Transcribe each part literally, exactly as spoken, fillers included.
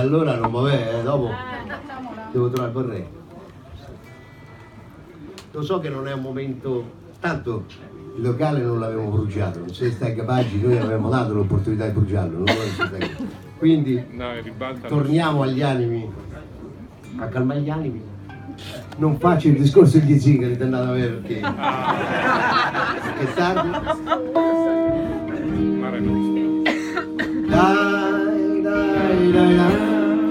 Allora non vabbè, eh, dopo devo trovare il Borré. Lo so che non è un momento, tanto il locale non l'avevamo bruciato, non siete stati capaci, noi avevamo dato l'opportunità di bruciarlo, non siete stati. Quindi torniamo agli animi, a calmare gli animi. Non faccio il discorso degli zingari, ti andate a vedere perché è tardi. Dai, dai, dai, dai.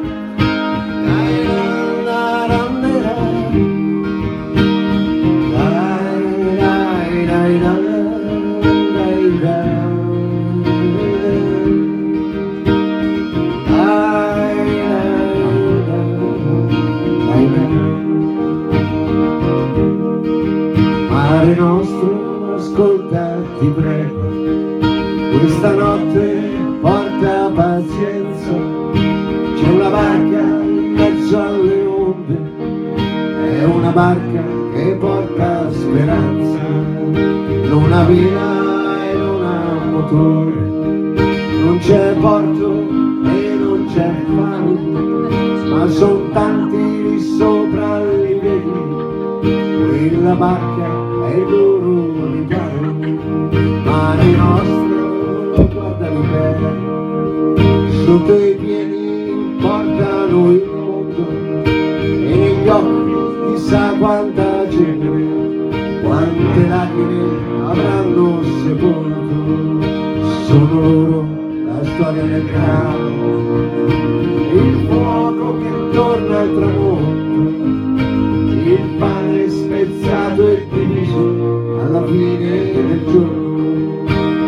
Mare nostro, ascolta, ti prego, questa notte porta pazienza, c'è una barca in mezzo alle onde, è una barca che porta speranza, non ha vela e non ha motore, non c'è porto e non c'è faro, ma son tanti lì sopra li vedi, quella barca è il loro riparo, mare nostro, guardali bene, sotto i piedi portano il mondo, e negli occhi chissà quanta gente, quante lacrime avranno sepolto, sono loro la storia del grano, il fuoco che torna al tramonto, il pane spezzato e diviso alla fine del giorno.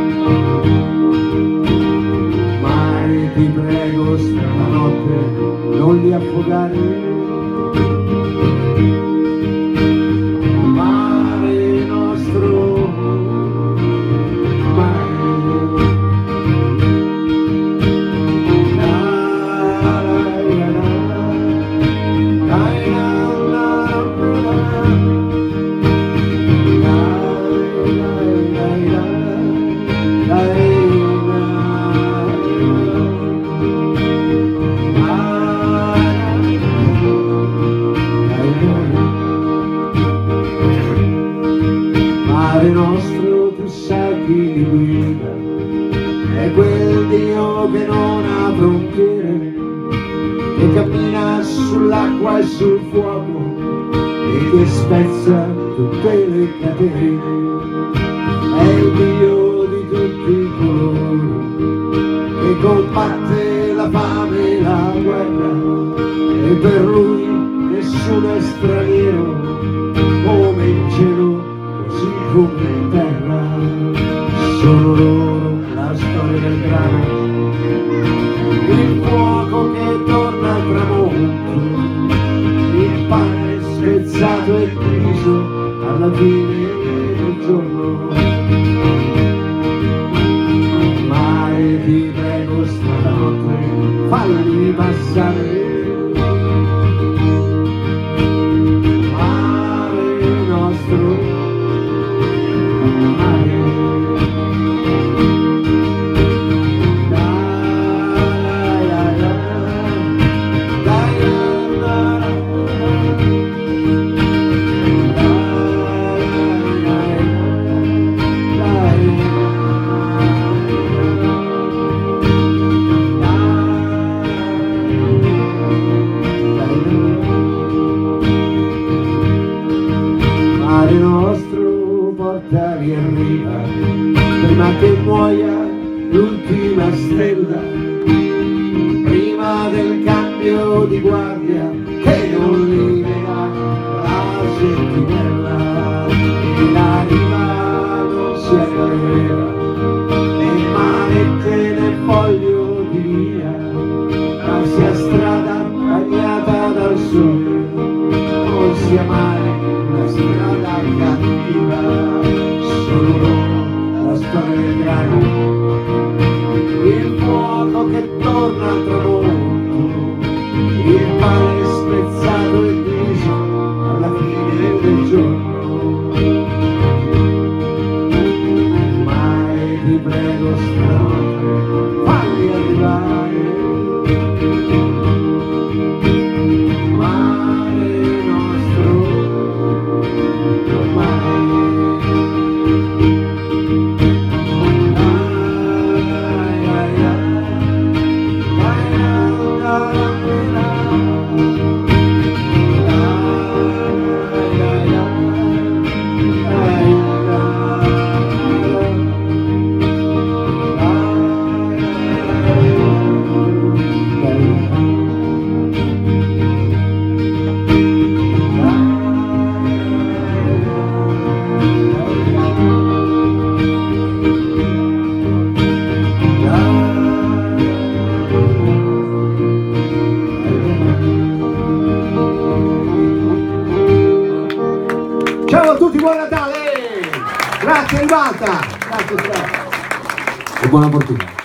Mare, ti prego, stanotte non li affogare. Mare nostro, mare. Mare nostro, tu sai chi li guida, è quel Dio che non ha frontiere, che cammina sull'acqua e sul fuoco e che spezza tutte le catene, è il Dio di tutti coloro che combatte la fame e la guerra, e per lui nessuno è straniero, come in cielo così come in terra, sono loro la storia del grano, il fuoco che torna al tramonto, il pane spezzato e diviso alla fine del giorno. Mare, ti prego, stanotte falli passare. Mare nostro, mare nostro, portali in riva, prima che muoia l'ultima stella, prima del cambio di guardia, che non li veda la sentinella, e la riva non sia vera, né manette né foglio di via, ma sia strada bagnata dal sole, non sia mare una strada cattiva, sono loro la storia del grano, il fuoco che torna al tramonto, il pane spezzato e diviso alla fine del giorno. Mare, ti prego, stanotte falli arrivare. Buon Natale! Grazie Ribalta! Grazie, grazie. E buona fortuna.